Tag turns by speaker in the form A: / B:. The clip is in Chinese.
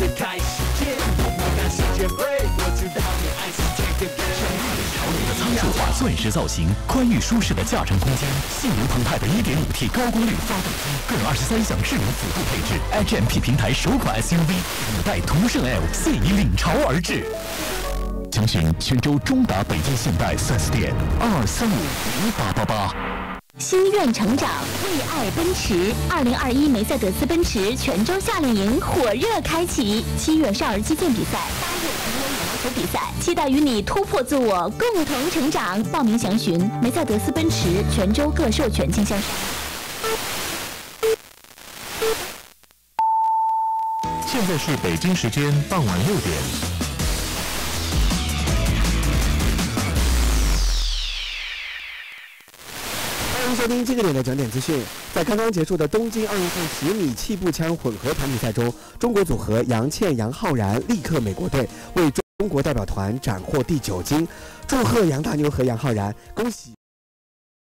A: 最开始见，我不敢世界杯，我知道你爱是这个梗。
B: 潮流的仓储化钻石造型，宽裕舒适的驾乘空间，性能澎湃的 1.5T 高功率发动机，各23项智能辅助配置 ，HMP 平台首款 SUV5代途胜 L 现已领潮而至。详询泉州中达北京现代4S店2350888。
C: 心愿成长，为爱奔驰。2021梅赛德斯奔驰泉州夏令营火热开启，7月少儿击剑比赛，8月成人羽毛球比赛，期待与你突破自我，共同成长。报名详询梅赛德斯奔驰泉州各授权经销商。
B: 现在是北京时间傍晚6点。
D: 欢迎收听这个点的整点资讯。在刚刚结束的东京奥运会10米气步枪混合团比赛中，中国组合杨倩、杨浩然力克美国队，为中国代表团斩获第9金。祝贺杨大妞和杨浩然，恭喜！